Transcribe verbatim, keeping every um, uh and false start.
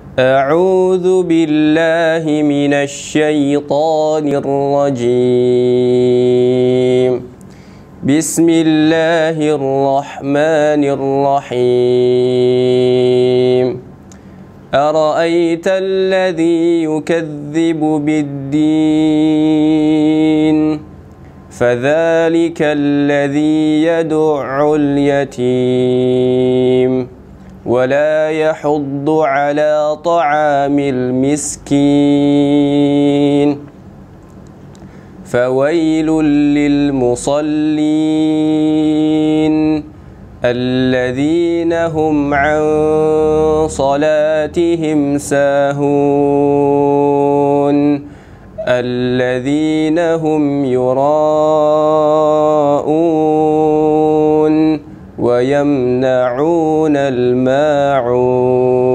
أعوذ بالله من الشيطان الرجيم. بسم الله الرحمن الرحيم. أرأيت الذي يكذب بالدين فذلك الذي يدع اليتيم ولا يحض على طعام المسكين فويل للمصلين الذين هم عن صلاتهم ساهون الذين هم يراءون ويمنعون الماعون.